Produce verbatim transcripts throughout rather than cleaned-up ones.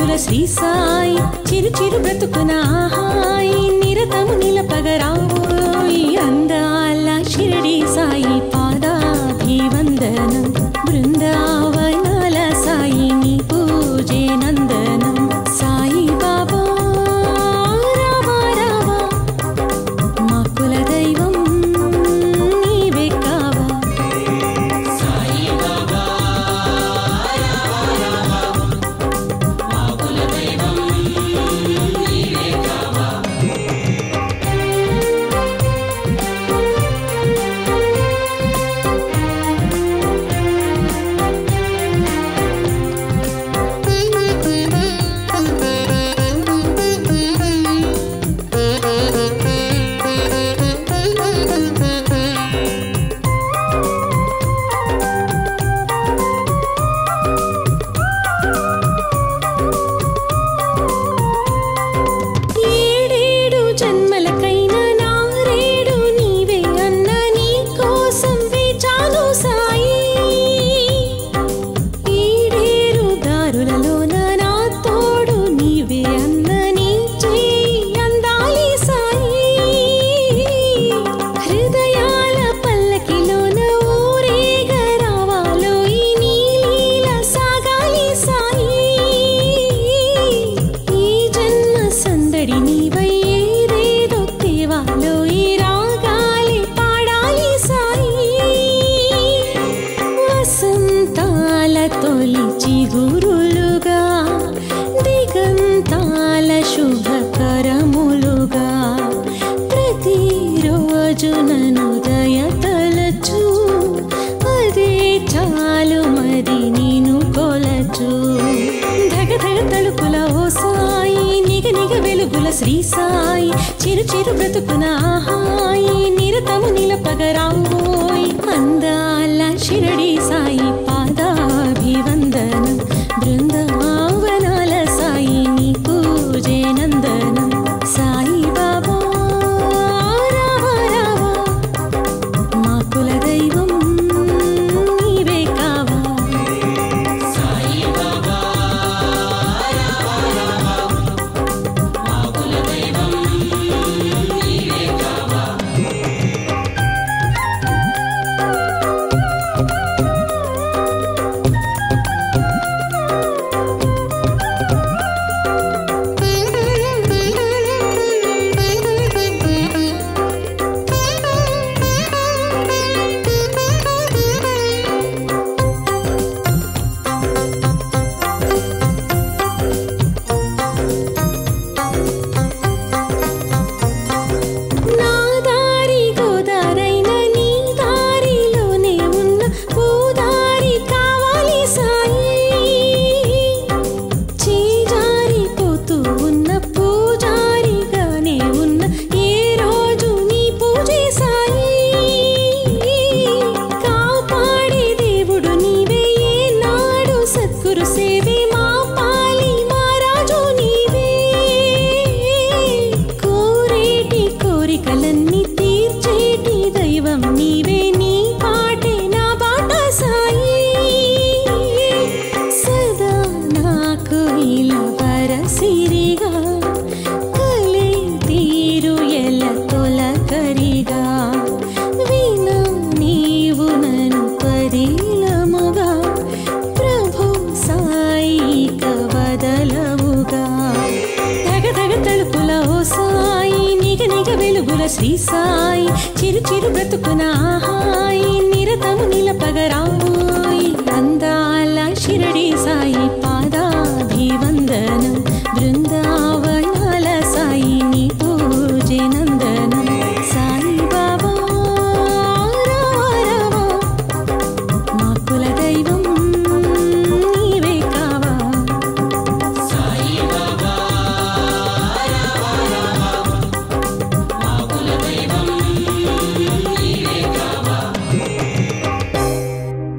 వెలుగుల శ్రీ సాయి చిరు చిరు బ్రతుకున హాయి నిరతము నిలపగరావోయి అందాల షిరిడి సాయి పాదాభివందనం బృందావనాల సాయి నీ పూజే నందనం సాయి బాబా రావా రావా మా కుల దైవం నీవే కావా సాయి బాబా రావా రావా మా కుల దైవం నీవే కావా ఏడేడు జన్మలకైనా నారేడు నీవే అన్న నీ కోసం వేచాను సాయి ఈడేరు దారులలోన నా తోడు నీవే అన్న నీ చేయి అందాలి సాయి హృదయాల పల్లకిలోన ఊరేగ రావాలో ఈ నీ లీల సాగాలి సాయి ఈ జన్మ సందడి నీవై ఏదేదో తేవాలో ఈ రాగాలి పాడాలి సాయి వసంతాల తొలి చిగురులుగా దిగంతాల శుభకరములుగా ప్రతిరోజు నన్ను దయతలచు అదే చాలు మరి నేను కొలచు ధగ ధగ తలుపుల ఓ సాయి నిగ నిగ వెలుగుల శ్రీ సాయి చిరు చిరు బ్రతుకున హాయి నిరతము నిలపగరావోయ్ అందాల షిరిడి సాయి పాదాభివందనం బృందావనాల సాయి నీ పూజే నందనం సాయి బాబా రావా రావా మా కుల దైవం నీవే కావా సాయి బాబా రావా రావా మా కుల దైవం నీవే కావా నా దారి గోదారైన నీ దారిలోనే ఉన్న పూదారి కావాలి సాయి చేజారిపోతూ ఉన్న పూజారిగానే ఉన్న ఏ రోజు నీ పూజే సాయి కాపాడే దేవుడు నీవే ఏనాడు సద్గురు సేవే మా పాలి మా రాజు నీవే కోరేటి కోరికలన్నీ తీర్చేటి దైవం నీవే నీ పాటే నా బాట సాయి సదా నాకు ఇలా వరసిరిగా కలే తీరు ఎల తొలకరిగా వినా నీవు నన్ను పరిలముగా ప్రభు సాయి కవదలవుగా ధగ ధగ తలుపుల ఓ సాయి నిగ నిగ వెలుగుల శ్రీ సాయి చిరు చిరు బ్రతుకున హాయి నిరతము నిలపగరావోయ్ అందాల షిరిడి సాయి పాదాభివందనం బృందావనాల సాయి నీ పూజే నందనం సాయి బాబా రావా రావా మా కుల దైవం నీవే కావా సాయి బాబా రావా రావా మా కుల దైవం నీవే కావా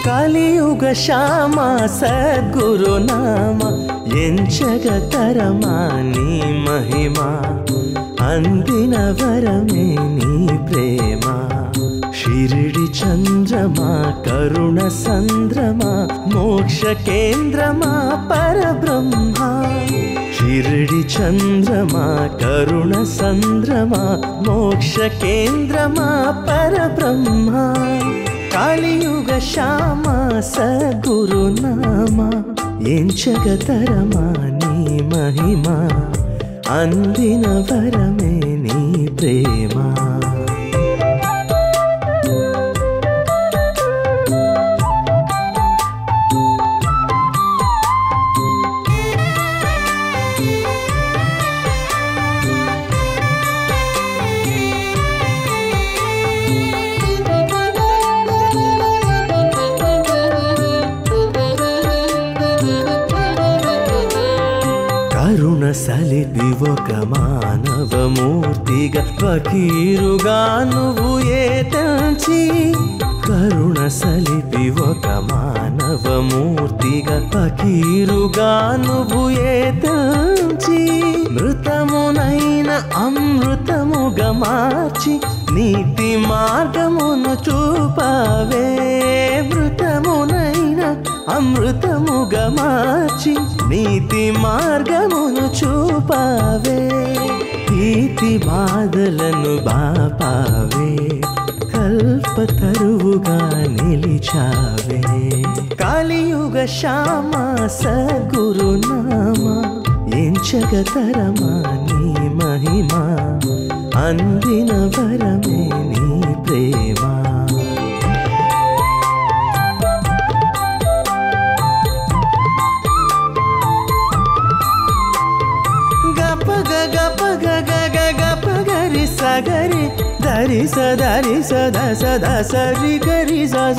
కలియుగ శ్యామ సద్గురునామ ఎంచగతరమా నీ మహిమ అందిన వరమే నీ ప్రేమ షిరిడి చంద్రమా కరుణ సంద్రమా మోక్ష కేంద్రమా పరబ్రహ్మ షిరిడి చంద్రమా కరుణ సంద్రమా మోక్ష కేంద్రమా పరబ్రహ్మ కలియుగ శ్యామ సద్గురునామ ఎంచగతరమా నీ మహిమ అందిన వరమే నీ ప్రేమ కరుణ సలిపి ఒక మానవమూర్తిగా ఫకీరుగా నువ్వు ఏతంచి కరుణ సలిపి ఒక మానవమూర్తిగా ఫకీరుగా నువ్వు ఏతంచి మృతమునైన అమృతముగా మార్చి నీతి మార్గమును చూపావే మృతమునైన అమృతముగా మార్చి నీతి మార్గమును చూపావే నీతి బాధలను బాపావే కల్పతరువుగా నిలిచావే కలియుగ శ్యామ సద్గురునామ ఎంచగతరమా నీ మహిమ అందిన వరమే నీ ప్రేమ సగరి దరి సదరి సద సద సరి గరి సజ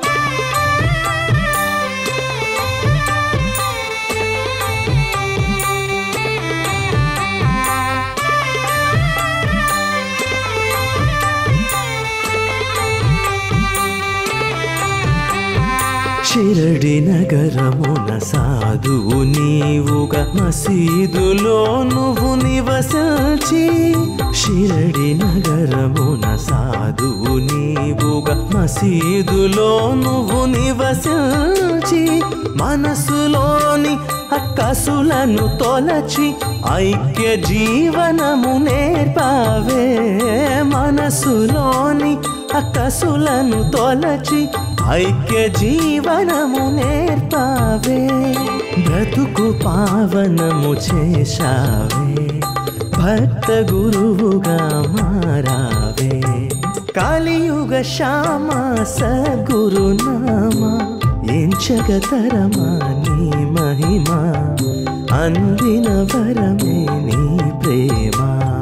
షిరిడి నగరమున సాధువు నీవుగా మసీదులో నువ్వు నివసించి షిరిడి నగరమున సాధువు నీవుగా మసీదులో నువ్వు నివసించి మనసులోని అక్కసులను తొలచి ఐక్య జీవనము నేర్పావే మనసులోని అక్కసులను తొలచి ఐక్య జీవనము నేర్పావే బ్రతుకు పావనము చేశావే భక్త గురువుగా మారావే కలియుగ శ్యామ సద్గురునామ ఎంచగతరమా నీ మహిమ అందిన వరమే నీ ప్రేమ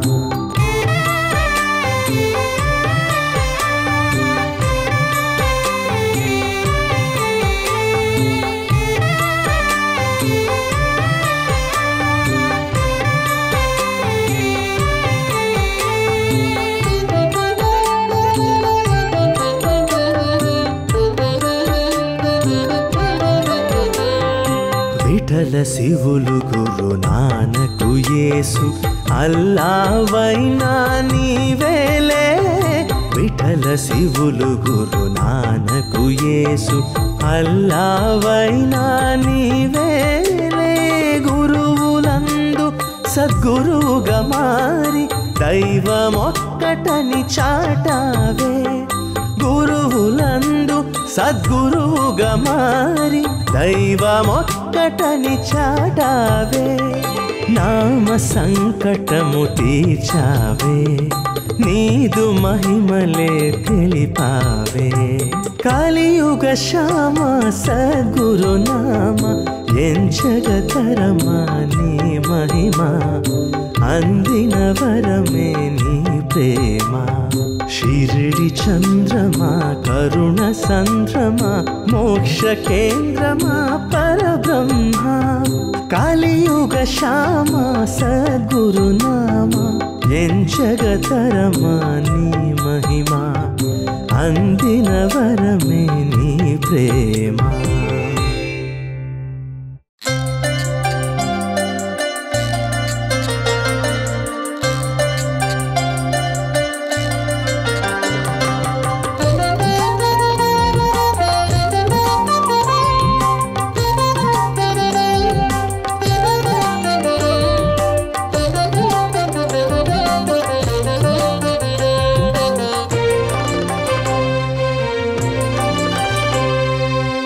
విఠల శివులు గురు నానకు యేసు అల్లావైనా నీవేలే విఠల శివులు గురు నానకు యేసు అల్లావైనా నీవేలే గురువులందు సద్గురువుగా మారి దైవమొక్కటని చాటావే గురువులందు సద్గురువుగా మారి దైవమొక్కటని చాటావే నామ సంకటము తీర్చావే నీదు మహిమలే తెలిపావే కలియుగ శ్యామ సద్గురునామ ఎంచగతరమా నీ మహిమ అందిన వరమే నీ ప్రేమ షిరిడి చంద్రమా కరుణ సంద్రమా మోక్ష కేంద్రమా పరబ్రహ్మ కలియుగ శ్యామ సద్గురునామ ఎంచగతరమా నీ మహిమ అందిన వరమే నీ ప్రేమ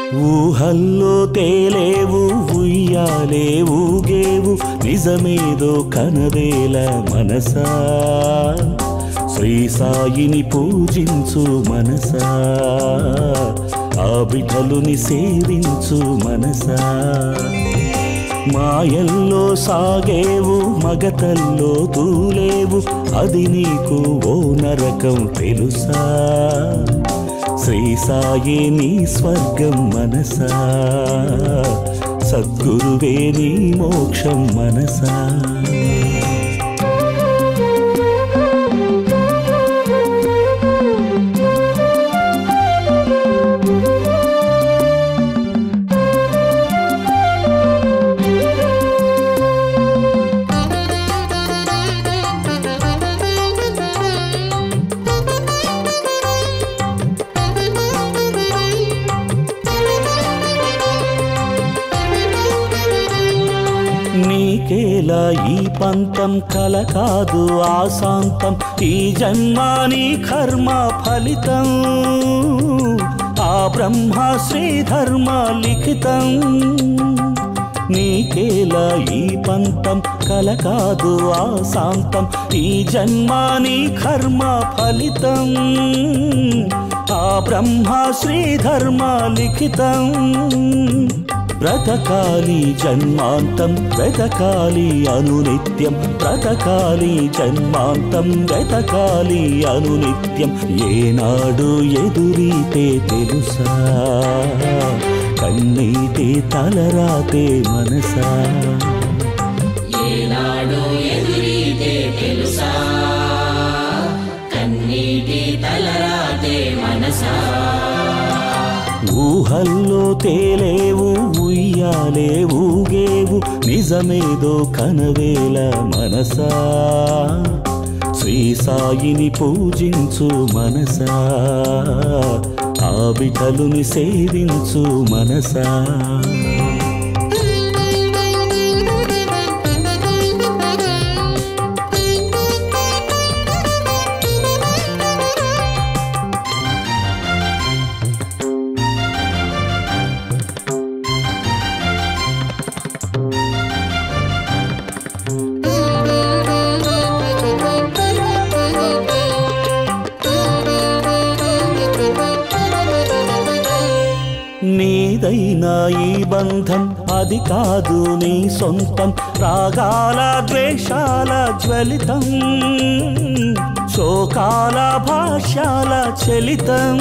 ఊహల్లో తేలేవు ఉయ్యాలే ఊగేవు నిజమేదో కనవేల మనసా శ్రీ సాయిని పూజించు మనసా ఆ బిడ్డలుని సేవించు మనసా మాయల్లో సాగేవు మగతల్లో తూలేవు అది నీకు ఓ నరకం తెలుసా శ్రీ సాయే నీ స్వర్గం మనసా సద్గురువే నీ మోక్షం మనసా నీకేలా ఈ పంతం కల కాదు ఆశాంతం ఈ జన్మాని కర్మ ఫలితం ఆ బ్రహ్మ శ్రీధర్మ లిఖితం నీకేలా ఈ పంతం కల కాదు ఆశాంతం ఈ జన్మాని కర్మ ఫలితం ఆ బ్రహ్మ శ్రీధర్మ లిఖితం బ్రతకాలి జన్మాంతం వెతకాలి అనునిత్యం బ్రతకాలి జన్మాంతం వెతకాలి అనునిత్యం ఏనాడు ఎదురీతే తెలుసా కన్నీటి తలరాతే మనసా ఏనాడు ఎదురీతే తెలుసా కన్నీటి తలరాతే మనసా ఊహల్లో తేలేవు ఉయ్యాలే ఊగేవు నిజమేదో కనవేల మనసా శ్రీ సాయిని పూజించు మనసా ఆ బిడ్డలుని సేవించు మనసా నీదైనా ఈ బంధం అది కాదు నీ సొంతం రాగాల ద్వేషాల జ్వలితం శోకాల భాష్యాల చలితం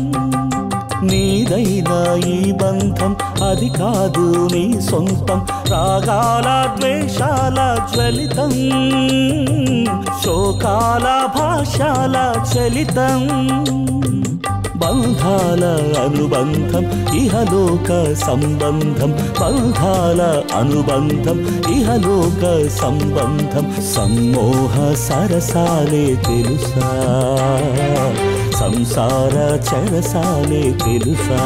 నీదైనా ఈ బంధం అది కాదు నీ సొంతం రాగాల ద్వేషాల జ్వలితం శోకాల భాష్యాల చలితం బంధాల అనుబంధం ఇహలోక సంబంధం బంధాల అనుబంధం ఇహలోక సంబంధం సమ్మోహ సరసాలే తెలుసా సంసార చరసాలే తెలుసా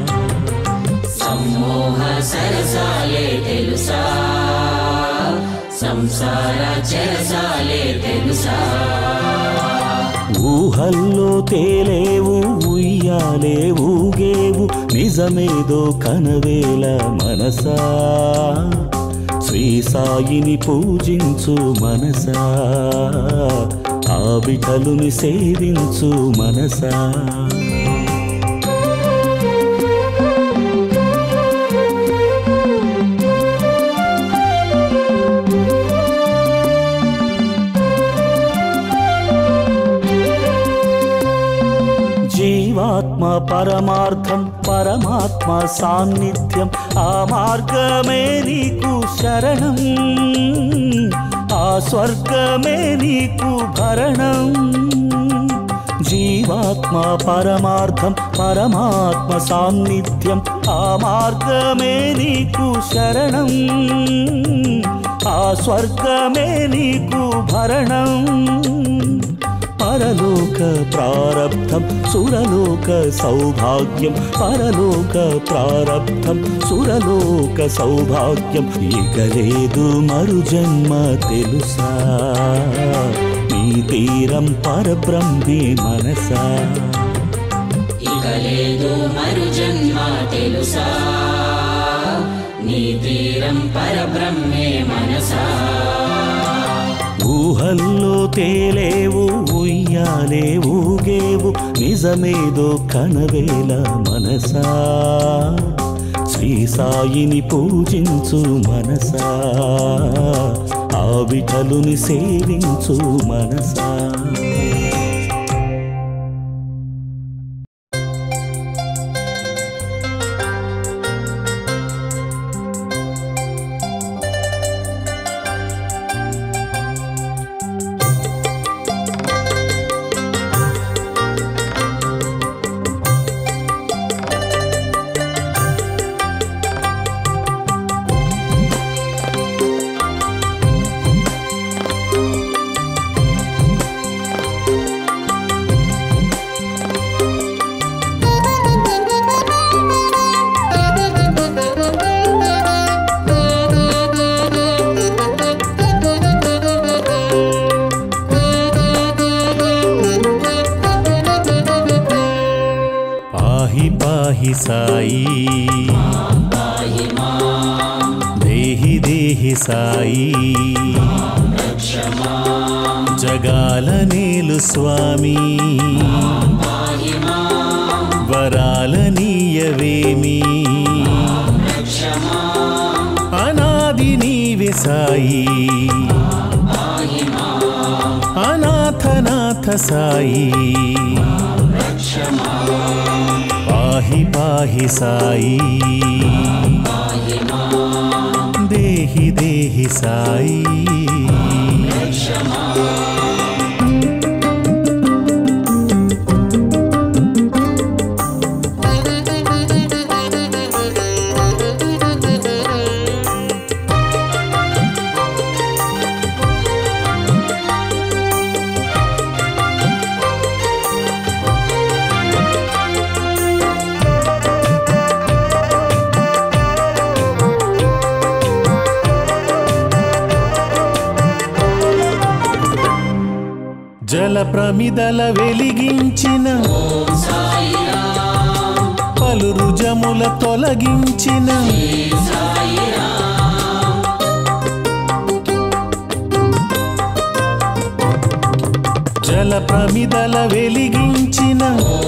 సమ్మోహ సరసాలే తెలుసా సంసార చరసాలే తెలుసా ఊహల్లో తేలేవు ఉయ్యాలే ఊగేవు నిజమేదో కనవేల మనసా శ్రీ సాయిని పూజించు మనసా ఆ బిడ్డలుని సేవించు మనసా జీవాత్మ పరమార్థం పరమాత్మ సాన్నిధ్యం ఆ మార్గమే నీకు శరణం ఆ స్వర్గమే నీకు భరణం జీవాత్మ పరమార్థం పరమాత్మ సాన్నిధ్యం ఆ మార్గమే నీకు శరణం ఆ స్వర్గమే నీకు భరణం పరలోక ప్రారబ్ధం సురలోక సౌభాగ్యం పరలోక ప్రారబ్ధం సురలోక సౌభాగ్యం ఇక లేదు మరు జన్మ తెలుసా నీ తీరం పరబ్రహ్మే మనసా ఇక లేదు మరు జన్మ తెలుసా నీ తీరం పరబ్రహ్మే మనసా ఊహల్లో తేలేవు ఉయ్యాలే ఊగేవు నిజమేదో కనవేల మనసా శ్రీ సాయిని పూజించు మనసా ఆ విఠలుని సేవించు మనసా సాయి దేహి దేహి సాయి జగాల నేలు స్వామి వరాల నీయవేమి అనాది నీవే సాయి అనాథనాథ సాయి పాహి పాహి సాయి దేహి దేహి సాయి జల ప్రమిదల వెలిగించిన పలు రుజముల తొలగించిన జల ప్రమిదల వెలిగించిన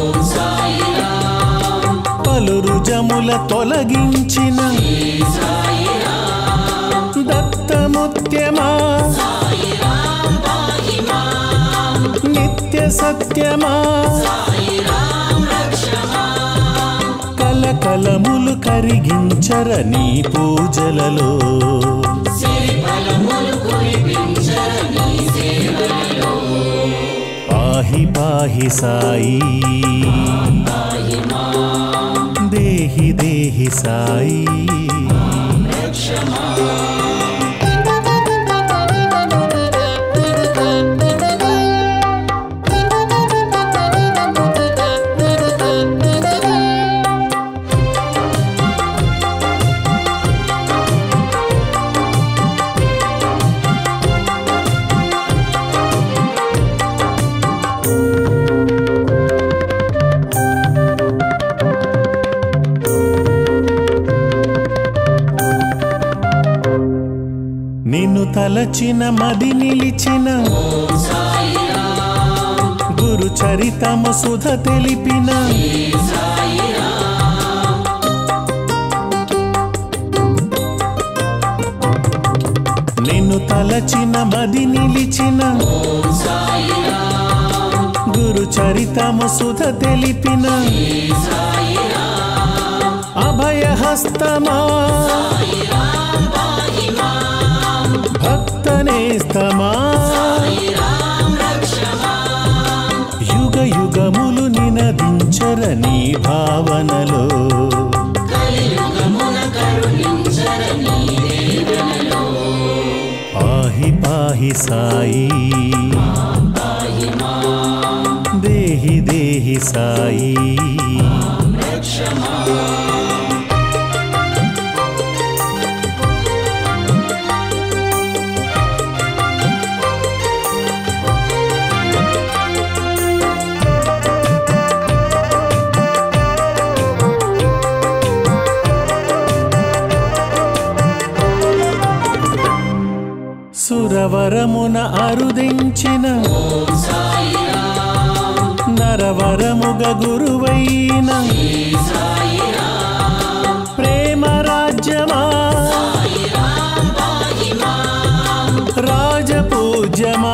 పలు రుజముల తొలగించిన దత్తముత్యమా నిత్య సత్యమా కలకలములు కరిగించర నీ పూజలలో పాహి పాహి సాయి దేహి దేహి సాయి నిన్ను తలచిన మది నిలిచిన గురు చరితము సుధ తెలిపిన నిన్ను తలచిన మది నిలిచిన గురు చరితము సుధ తెలిపిన అభయహస్తమా భక్తనేస్తమా యుగ యుగములు నినదించర నీ భావనలో పాహి పాహి సాయి దేహి దేహి సాయి వరవరమున అరుదించిన నరవరముగ గురువైన ప్రేమ రాజ్యమా రాజపూజ్యమా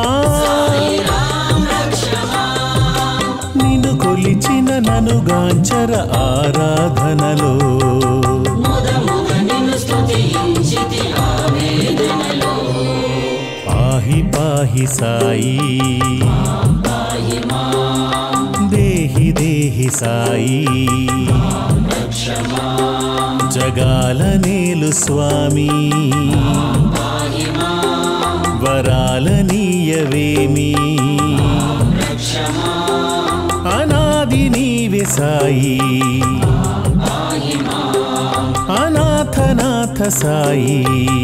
నిన్ను కొలిచిన నను గాంచర ఆరాధనలో పాహి పాహి సాయి దేహి దేహి సాయి జగాల నేలు స్వామి వరాల నీయవేమి అనాది నీవే సాయి అనాథనాథ సాయి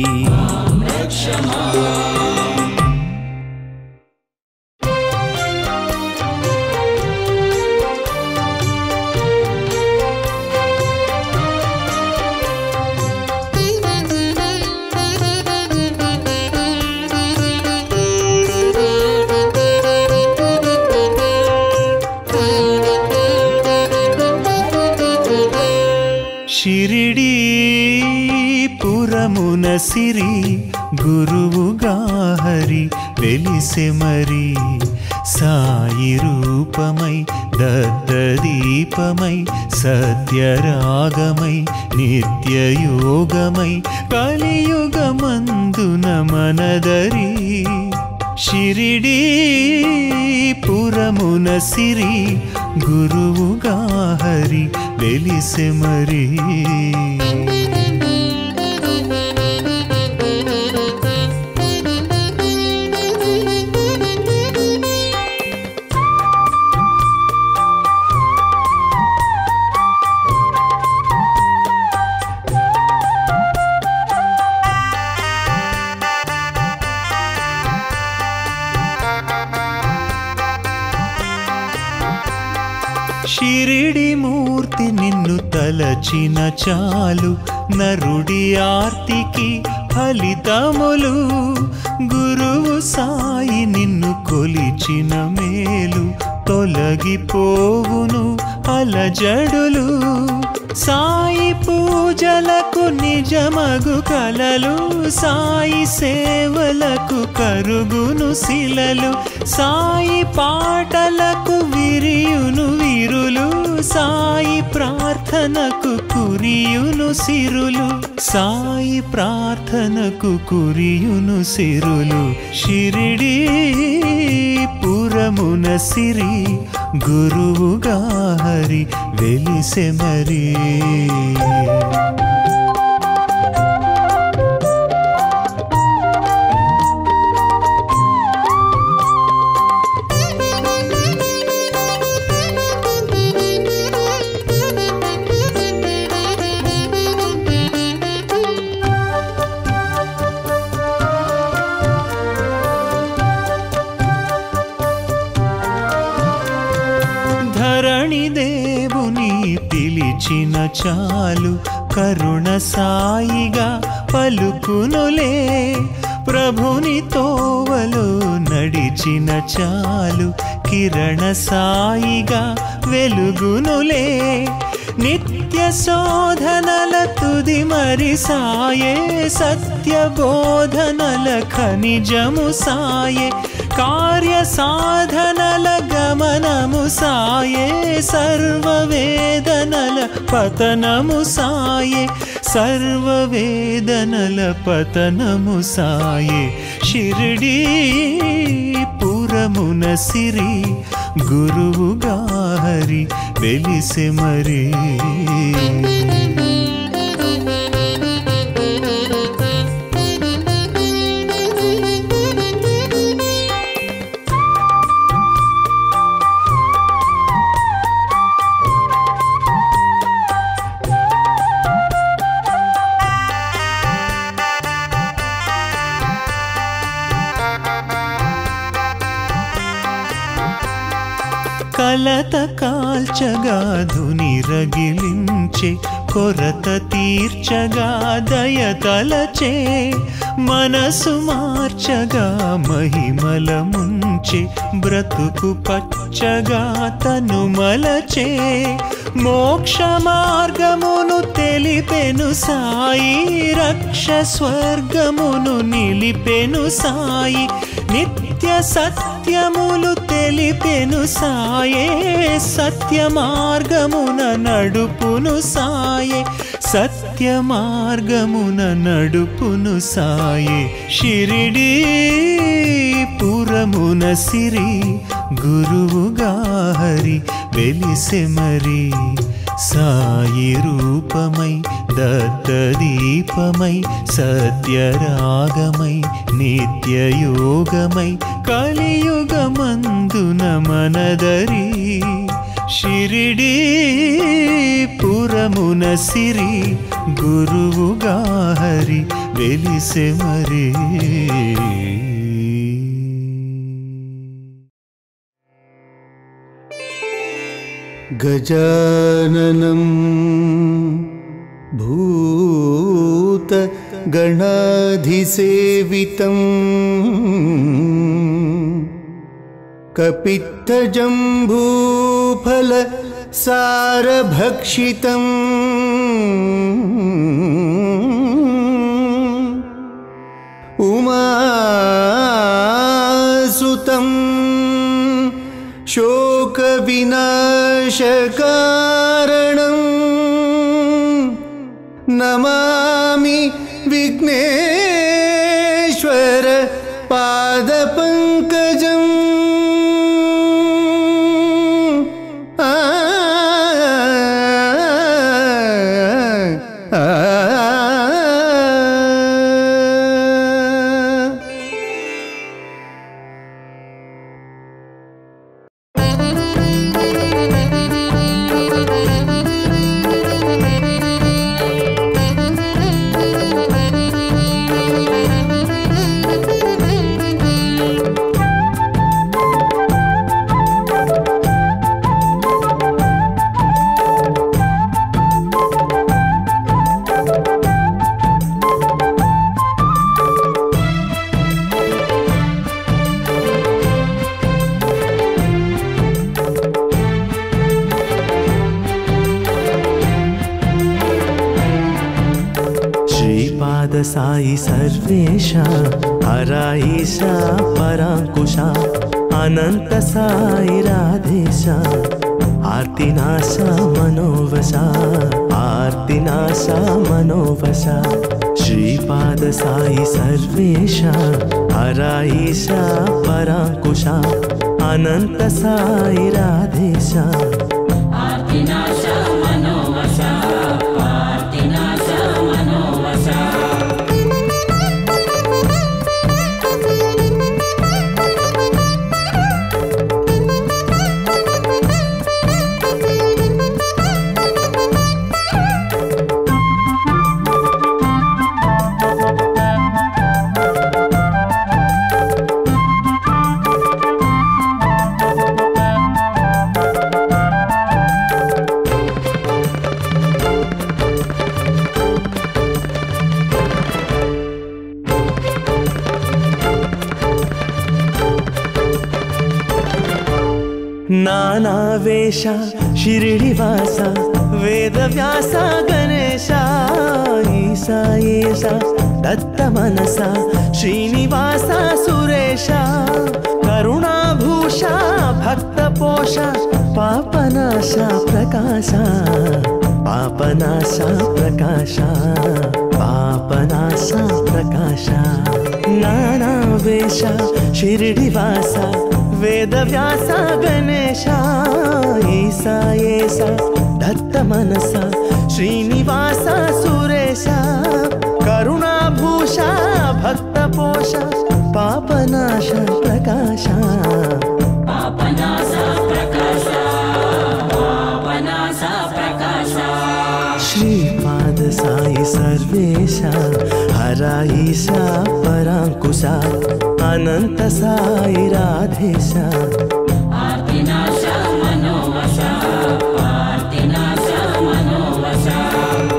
షిరిడీ పురమున సిరి గురువుగా హరి వెలిసె మరి సాయి రూపమై దత్తదీపమై సత్యరాగమై నిత్యయోగమై కలియుగమందున మనదరి షిరిడీ పురమున సిరి గురువుగా హరి వెలిసె మరి షిరిడి మూర్తి నిన్ను తలచిన చాలు నరుడి ఆర్తికి ఫలితములు గురువు సాయి నిన్ను కొలిచిన మేలు తొలగిపోవును అలజడులు సాయి పూజలకు నిజమగు కలలు సాయి సేవలకు కరుగును శిలలు సాయి పాటలకు విరియును విరులు సాయి ప్రార్థనకు కురియును సిరులు సాయి ప్రార్థనకు కురియును సిరులు షిరిడీ పురమున సిరి గురువుగా హరి వెలిసె మరి దేవుని పిలిచిన చాలు కరుణ సాయిగా పలుకునులే ప్రభుని తోవలో నడిచిన చాలు కిరణ సాయిగా వెలుగునులే నిత్య శోధనల తుది మరి సాయే సత్య బోధనల ఖనిజము సాయే కార్య సాధనల గమనము సాయే సర్వ వేదనల పతనము సాయే సర్వ వేదనల పతనము సాయే షిరిడీ పురమున సిరి గురువుగా హరి వెలిసె మరి కలత కాల్చగా ధుని రగిలించే కొరత తీర్చగా దయతలచే మనసు మార్చగా మహిమల ముంచే బ్రతుకు పచ్చగా తను మలచే మోక్ష మార్గమును తెలిపెను సాయి రక్ష స్వర్గమును నిలిపెను సాయి నిత్య సత్యములు తెలిపెను సాయే సత్య మార్గమున నడుపును సాయే సత్య మార్గమున నడుపును సాయే షిరిడీ పురమున సిరి గురువుగా హరి వెలిసె మరి సాయి రూపమై దత్తదీపమై సత్యరాగమై నిత్యయోగమై కలియుగమందున మనదరి షిరిడీ పురమున సిరి గురువుగా హరి వెలిసె మరి గజాననం భూత గణాధిసేవితం కపిత్తజంబూఫల సారభక్షితం ఉమాసుతం శోక వినాశకారణం నమామి విఘ్నేశ్వర పాదపంకజం ఆ साई सर्वेशा हराईशा परांकुशा अनंत साई राधेशा आर्तिनाशा मनोवशा आर्तिनाशा मनोवशा श्रीपाद साई सर्वेशा हराईशा परांकुशा अनंत साई राधेशा आर्तिनाशा मनोवशा आर्तिनाशा मनोवशा नाना वेशा शिरिडिवासा वेद व्यासा गणेशा ईसा येशा दत्त मनसा श्रीनिवासा सुरेशा करुणाभूषा भक्तपोषा पापनाशा प्रकाशा पापनाशा प्रकाशा पापनाशा प्रकाशा नाना वेशा शिरिडिवासा वेद व्यासा गणेशा ईसा येशा दत्त मनसा श्रीनिवासा सुरेशा करुणाभूषा भक्तपोषा पापनाशा प्रकाशा पापनाशा प्रकाशा पापनाशा प्रकाशा श्रीपाद साई सर्वेशा हराईशा परांकुशा अनंत साई राधेशा आर्तिनाशा मनोवशा आर्तिनाशा मनोवशा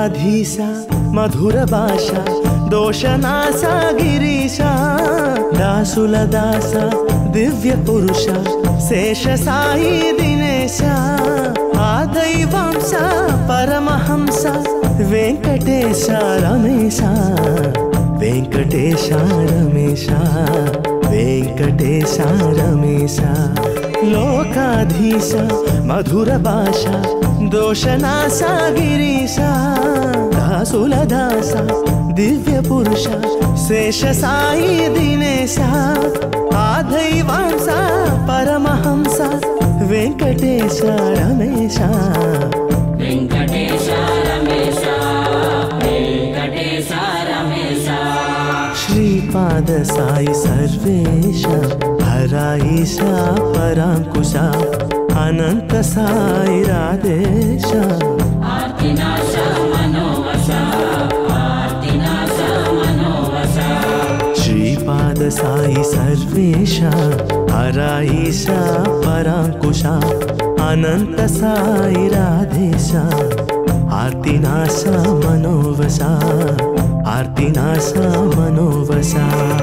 లోకాధీశ మధుర భాష దోషనాశ గిరీశ దాసుల దాస దివ్య పురుష శేష సాయి దినేశ ఆదైవాంస పరమహంస వెంకటేశ రమేశ వెంకటేశ రమేశ వెంకటేశ రమేశ లోకాధీశ మధుర భాష దోషనాశ గిరీశ దాసుల దాస దివ్య పురుష శేష సాయి దినేశ ఆదైవాంస పరమహంస వెంకటేశ రమేశ వెంకటేశ రమేశ వెంకటేశ రమేశ శ్రీపాద సాయి సర్వేశ హరాయిష పరాంకుశ అనంత సాయి రాధేశ ఆర్తినాశ మనోవశ ఆర్తినాశ మనోవశ శ్రీపాద సాయి సర్వేశ హరాయిష పరాంకుశ అనంత సాయి రాధేశ ఆర్తినాశ మనోవశ ఆర్తినాశ మనోవశ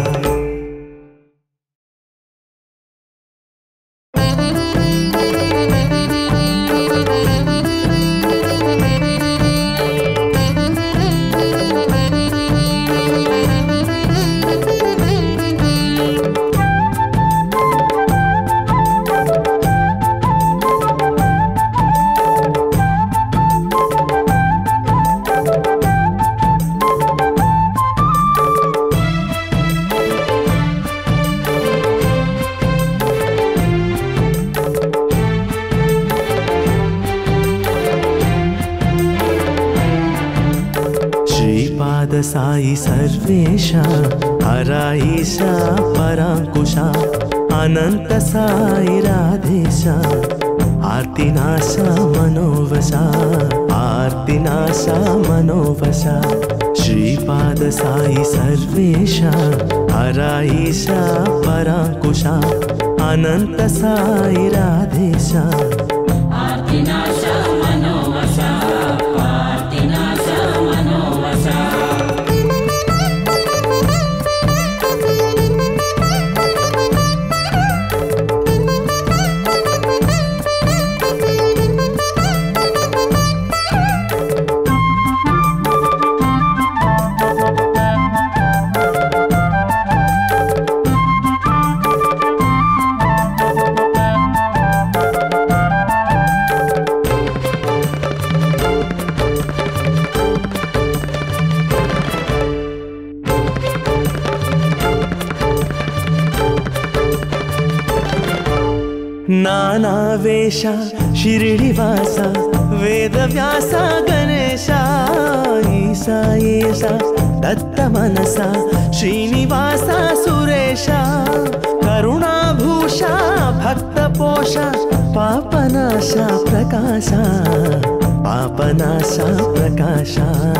శ్రీపాద సాయి సర్వేశ హరాయిష పరాంకుశ అనంత సాయి రాధేశ ఆర్తినాశ మనోవశ ఆర్తినాశ మనోవశ శ్రీపాద సాయి సర్వేశ హరాయిష పరాంకుశ అనంత సాయి రాధేశ ఆర్తినాశ మనోవశ ఆర్తినాశ మనోవశ నానావేశ శిరిడివాస వేదవ్యాస గణేశ ఈశా ఏష దత్త మనస శ్రీనివాస సురేశ కరుణాభూష భక్త పోష పాపనాశ ప్రకాశ పాపనాశ ప్రకాశ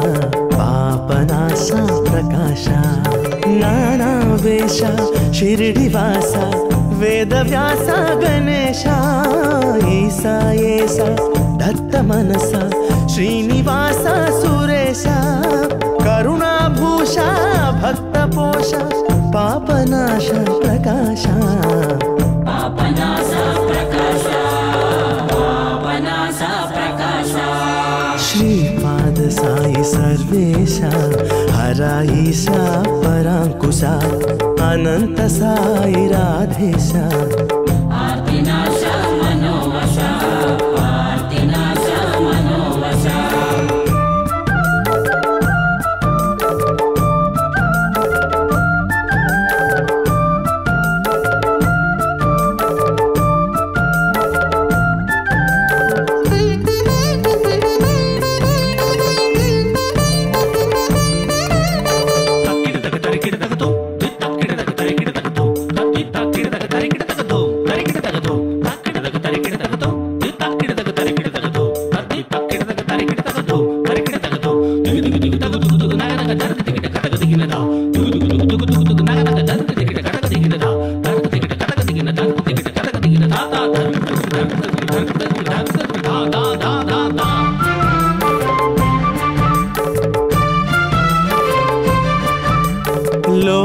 పాపనాశ ప్రకాశ నానావేశ షిరిడివాస వేదవ్యాస గణేశ ఈశా ఏష దత్త మనస శ్రీనివాస సురేశ కరుణాభూష భక్త పోష పాపనాశ ప్రకాశ పాపనాశ ప్రకాశ పాపనాశ ప్రకాశ శ్రీపాద సాయి సర్వేశ హరాయిష పరాంకుశ అనంత సాయి రాధేశ ఆర్తినాశ మనోవశ ఆర్తినాశ మనోవశ తక్కిడ తగ తరికిడ తగతో తక్కిడ తగ తరికిడ తగతో తక్కి తక్కిడ తగ తరికిడ తగతో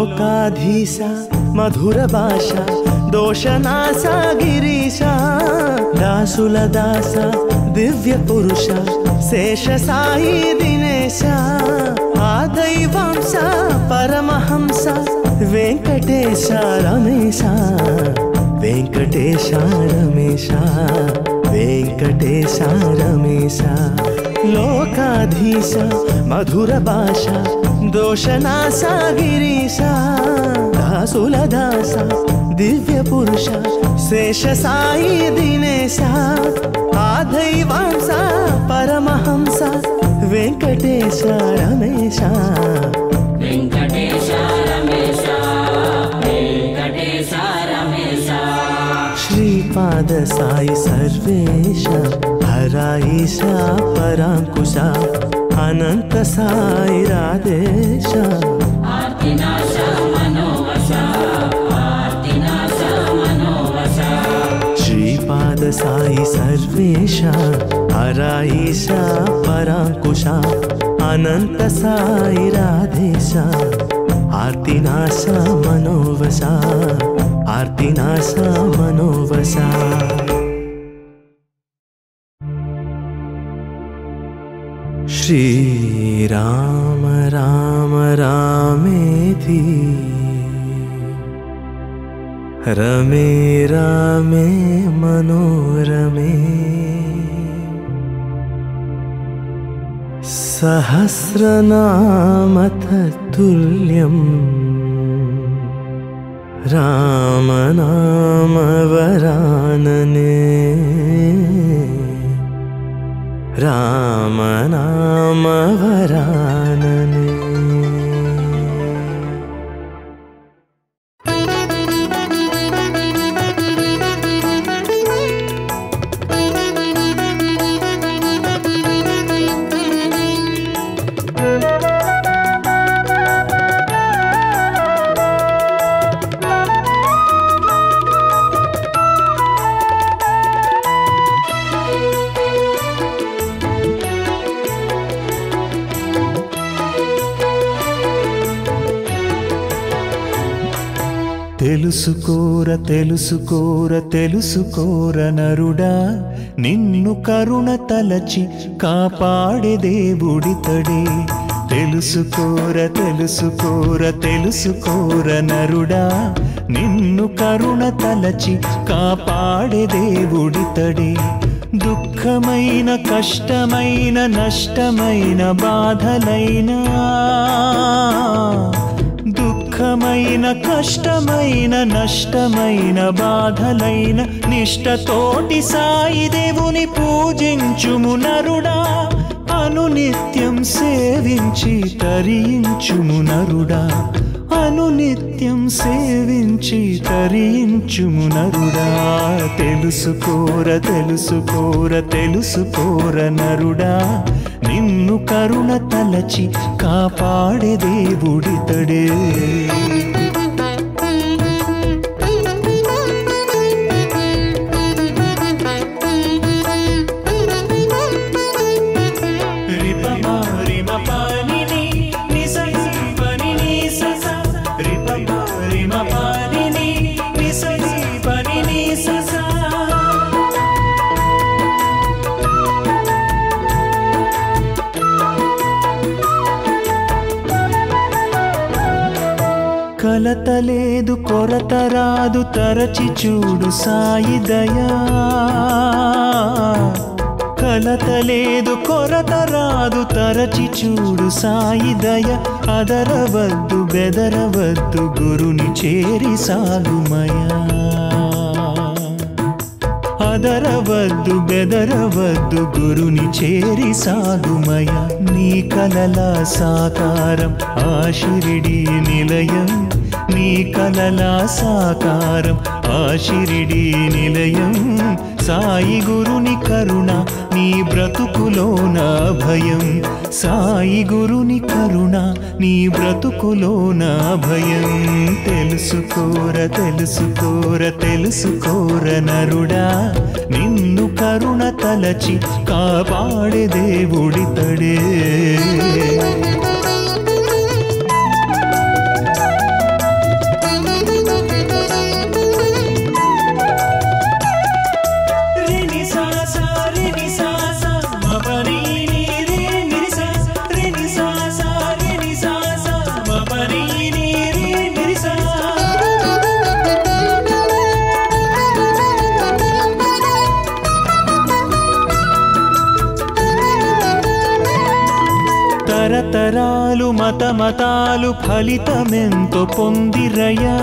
లోకాధీశ మధుర భాష దోషనాశ గిరీశ దాసుల దాస దివ్య పురుష శేష సాయి దినేశ ఆదైవాంశ పరమహంస వెంకటేశ రమేశ వెంకటేశ రమేశ వెంకటేశ రమేశ లోకాధీశ మధుర భాష దోషనాశ గిరీశ దాసుల దాస దివ్య పురుష శేష సాయి దినేశ ఆదైవాంశ పరమహంస వెంకటేశ రమేశ వెంకటేశ రమేశ వెంకటేశ రమేశ శ్రీపాద సాయి సర్వేశ హరాయిష పరాంకుశ అనంత సాయి రాధేశ ఆర్తినాశ మనోవశ ఆర్తినాశ మనోవశ శ్రీపాద సాయి సర్వేశ హరాయిష పరాంకుశ అనంత సాయి రాధేశ ఆర్తినాశ మనోవశ ఆర్తినాశ మనోవశ श्रीराम राम रामेति रमे रामे मनोरमे सहस्रनाम तत्तुल्यं राम नाम वरानने राम नाम वरानने తెలుసుకోర తెలుసుకోర తెలుసుకోర నరుడా నిన్ను కరుణ తలచి కాపాడే దేవుడితడే తెలుసుకోర తెలుసుకోర తెలుసుకోర నరుడా నిన్ను కరుణ తలచి కాపాడే దేవుడితడే దుఃఖమైన కష్టమైన నష్టమైన బాధలైనా దుఃఖమైన కష్టమైన నష్టమైన బాధలైన నిష్టతోటి సాయి దేవుని పూజించుము నరుడా అనునిత్యం సేవించి తరించుము నరుడా అనునిత్యం సేవించి తరించుము నరుడా తెలుసుకోర తెలుసుకోర తెలుసుకోర నరుడా నిన్ను కరుణ తలచి కాపాడే దేవుడితడే కలతలేదు కొరత రాదు తరచి చూడు సాయి దయా కలతలేదు కొరత రాదు తరచి చూడు సాయి దయ అదరవద్దు బెదరవద్దు గురుని చేరి సాగుమయా అదరవద్దు బెదరవద్దు గురుని చేరి సాగుమయ నీ కలల సాకారం ఆ షిరిడి నిలయం నీ కలల సాకారం ఆ షిరిడి నిలయం సాయి గురుని కరుణ నీ బ్రతుకులోన భయం సాయి గురుని కరుణ నీ బ్రతుకులోన భయం తెలుసుకోర తెలుసుకోర తెలుసుకోర నరుడా నిన్ను కరుణ తలచి కాపాడే దేవుడితడే తరతరాలు మత మతాలు ఫలితమెంతో పొందిరయా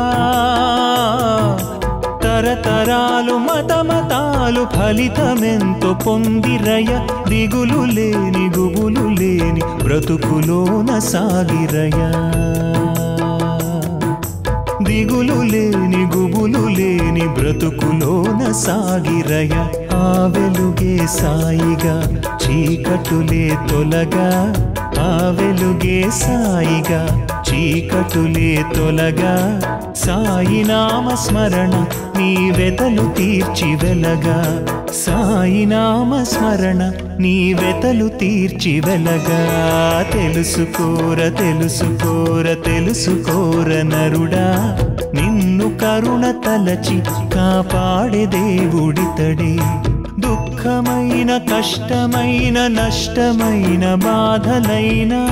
తరతరాలు మత మతాలు ఫలితమెంతో పొందిరయ దిగులు లేని గుబులు లేని బ్రతుకులోన సాగిరయా దిగులు లేని గుబులు లేని బ్రతుకులోన సాగిరయ ఆ వెలుగే సాయిగా చీకటులే తొలగా ఆ వెలుగే సాయిగా చీకటులే తొలగా సాయి నామ స్మరణ నీ వెతలు తీర్చి వెలగా సాయి నామ స్మరణ నీ వెతలు తీర్చి వెలగా తెలుసుకోర తెలుసుకోర తెలుసుకోర నరుడా నిన్ను కరుణ తలచి కాపాడే దేవుడితడే దుఃఖమైన కష్టమైన నష్టమైన బాధలైనా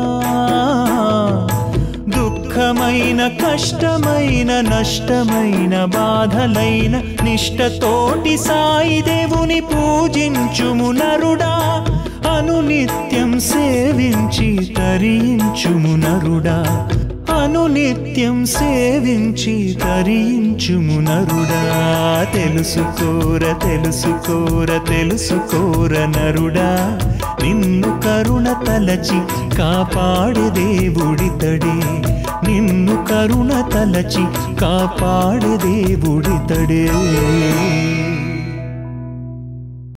దుఃఖమైన కష్టమైన నష్టమైన బాధలైన నిష్టతోటి సాయి దేవుని పూజించుము నరుడా అనునిత్యం సేవించి తరించుము నరుడా అనునిత్యం సేవించి తరించుము నరుడా తెలుసుకోర తెలుసుకోర తెలుసుకోర నరుడా నిన్ను కరుణ తలచి కాపాడే దేవుడితడే నిన్ను కరుణ తలచి కాపాడే దేవుడితడే